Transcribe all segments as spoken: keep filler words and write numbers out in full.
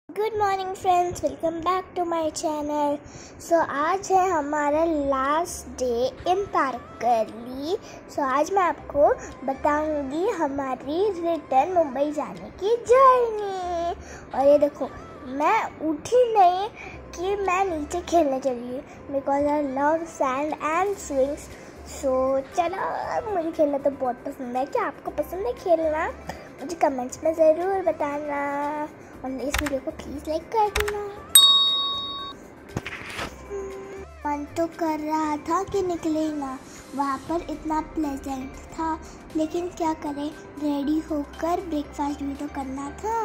Good morning friends, welcome back to my channel. So आज है हमारा last day in Tarkarli. So आज मैं आपको बताऊंगी हमारी रिटर्न मुंबई जाने की जर्नी। और ये देखो, मैं उठी नहीं कि मैं नीचे खेलने चली because I love sand and swings. So चलो, मुझे खेलना तो बहुत पसंद है। क्या आपको पसंद है खेलना? मुझे कमेंट्स में ज़रूर बताना और इस वीडियो को प्लीज़ लाइक कर देना। मन तो कर रहा था कि निकले ना, वहाँ पर इतना प्लेजेंट था, लेकिन क्या करें, रेडी होकर ब्रेकफास्ट भी तो करना था।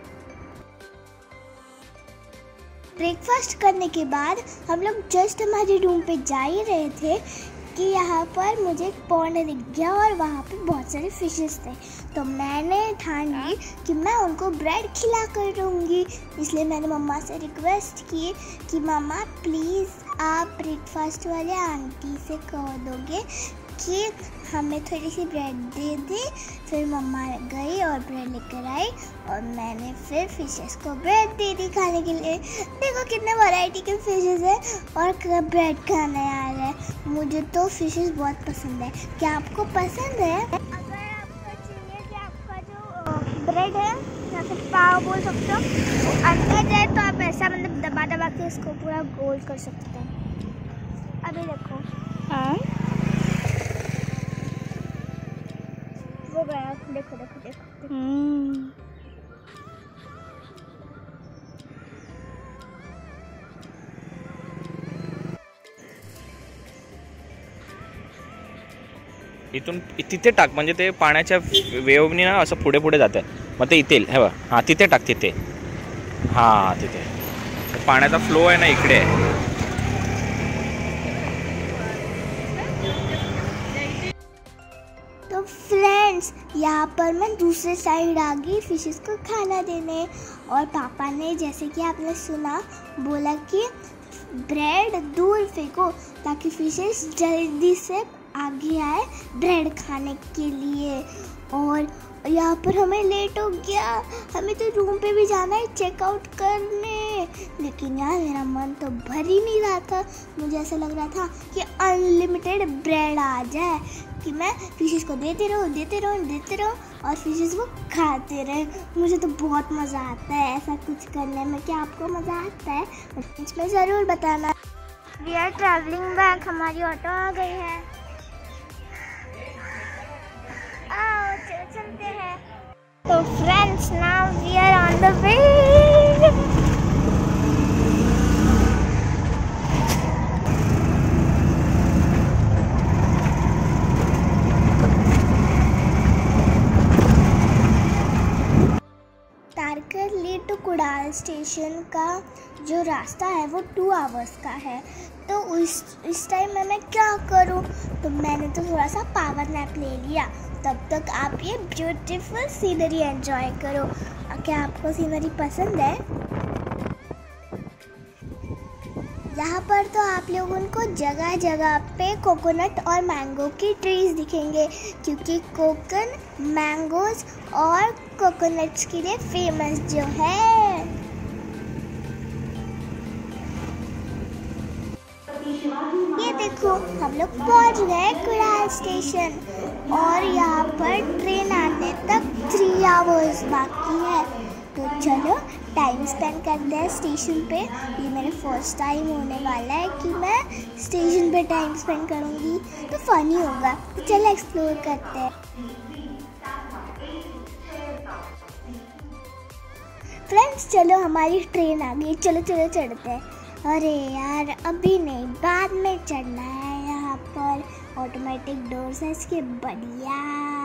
ब्रेकफास्ट करने के बाद हम लोग जस्ट हमारे रूम पे जा ही रहे थे कि यहाँ पर मुझे एक पॉन्ड दिख गया और वहाँ पे बहुत सारे फिशेस थे। तो मैंने ठान ली कि मैं उनको ब्रेड खिला कर दूँगी। इसलिए मैंने मम्मा से रिक्वेस्ट की कि मम्मा प्लीज़ आप ब्रेकफास्ट वाले आंटी से कह दोगे कि हमें थोड़ी सी ब्रेड दे दे। फिर मम्मा गई और ब्रेड लेकर आई और मैंने फिर फिशेस को ब्रेड दे दी खाने के लिए। देखो कितने वैरायटी के फिशेस हैं और ब्रेड खाने आ रहा है। मुझे तो फिशेस बहुत पसंद है। क्या आपको पसंद है? अगर आपको चाहिए कि आपका जो ब्रेड है या फिर पाव बोल सकते हो वो अंदर जाए तो आप ऐसा मतलब दबा दबा के इसको पूरा गोल कर सकते हैं। अभी देखो, हाँ वो गया। देखो देखो देखो, हम्म इथून तिथे टाक, म्हणजे ते पाण्याच्या वेव्हनी ना असं पुढे पुढे जातं, मग ते इथे हे बघ, हां तिथे टाक, तिथे हां तिथे पाण्याचा फ्लो आहे ना इकडे. तो फ्रेंड्स, यहाँ पर मैं दूसरे साइड आ गई फिशेस को खाना देने। और पापा ने, जैसे कि आपने सुना, बोला कि ब्रेड दूर फेंको ताकि फिशेस जल्दी से आगे आए ब्रेड खाने के लिए। और यहाँ पर हमें लेट हो गया, हमें तो रूम पे भी जाना है चेकआउट करने। लेकिन यार मेरा मन तो भर ही नहीं रहा था। मुझे ऐसा लग रहा था कि अनलिमिटेड ब्रेड आ जाए, कि मैं फिशेस को देते रहूँ देते रहूँ देते रहूँ और फिशेस वो खाते रहे। मुझे तो बहुत मज़ा आता है ऐसा कुछ करने में। क्या आपको मज़ा आता है? इसमें ज़रूर बताना। वी आर ट्रैवलिंग बैक, हमारी ऑटो आ गई है। आओ चल चलते हैं। तो friends, now we are on the way. Tarkarli to Kudal station का जो रास्ता है वो टू आवर्स का है। तो उस इस टाइम में मैं क्या करूं? तो मैंने तो थोड़ा सा पावर नैप ले लिया। तब तक आप ये ब्यूटीफुल सीनरी एंजॉय करो। क्या आपको सीनरी पसंद है? यहाँ पर तो आप लोगों को जगह जगह पे कोकोनट और मैंगो की ट्रीज दिखेंगे, क्योंकि कोकन मैंगोज और कोकोनट्स के लिए फेमस जो है। ये देखो, हम लोग पहुँच गए कुडाल स्टेशन और यहाँ पर ट्रेन आने तक थ्री आवर्स बाकी है। तो चलो टाइम स्पेंड करते हैं स्टेशन पे। ये मेरा फर्स्ट टाइम होने वाला है कि मैं स्टेशन पे टाइम स्पेंड करूँगी, तो फनी होगा। तो चलो एक्सप्लोर करते हैं। फ्रेंड्स चलो, हमारी ट्रेन आ गई, चलो चलो चढ़ते हैं। अरे यार अभी नहीं, बाद में चढ़ना है। यहाँ पर ऑटोमेटिक डोर्स है इसके, बढ़िया।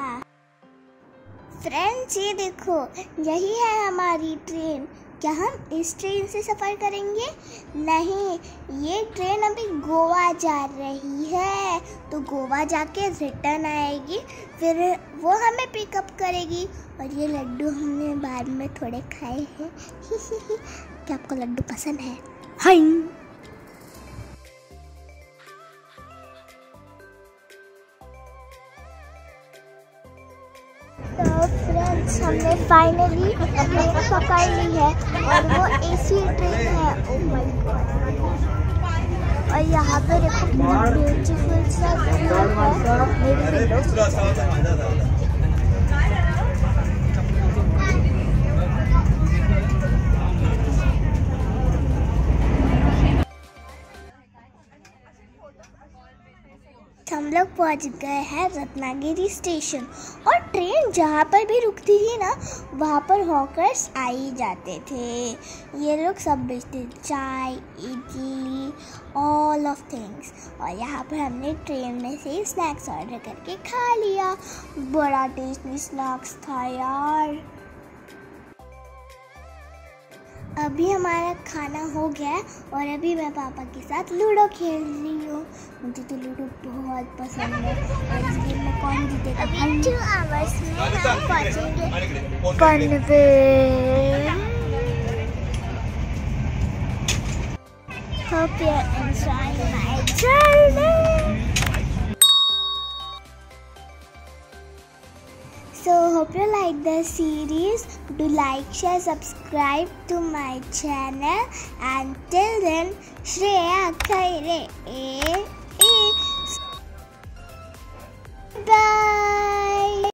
फ्रेंड्स ये देखो, यही है हमारी ट्रेन। क्या हम इस ट्रेन से सफ़र करेंगे? नहीं, ये ट्रेन अभी गोवा जा रही है। तो गोवा जाके रिटर्न आएगी, फिर वो हमें पिकअप करेगी। और ये लड्डू हमने बाद में थोड़े खाए हैं। क्या आपको लड्डू पसंद है? हाँ। तो फ्रेंड्स हमने फाइनली ट्रेन पकड़ ली है और वो एसी ट्रेन है। Oh my god. और यहाँ पे देखो ब्यूटीफुल सा व्यू है मेरी विंडो। हम लोग पहुंच गए हैं रत्नागिरी स्टेशन और ट्रेन जहाँ पर भी रुकती थी ना वहाँ पर हॉकर्स आ ही जाते थे। ये लोग सब बेचते चाय, इडली, ऑल ऑफ थिंग्स। और यहाँ पर हमने ट्रेन में से स्नैक्स ऑर्डर करके खा लिया। बड़ा टेस्टी स्नैक्स था यार। अभी हमारा खाना हो गया है और अभी मैं पापा के साथ लूडो खेल रही हूँ। मुझे तो लूडो बहुत पसंद है और इस गेम में कौन जीतेगा? अभी टू आवर्स में हम पहुँचेंगे Panvel. Hope you enjoy my journey. So hope you like the series. Do like, share, subscribe to my channel. And till then, Shreya Khaire. Bye.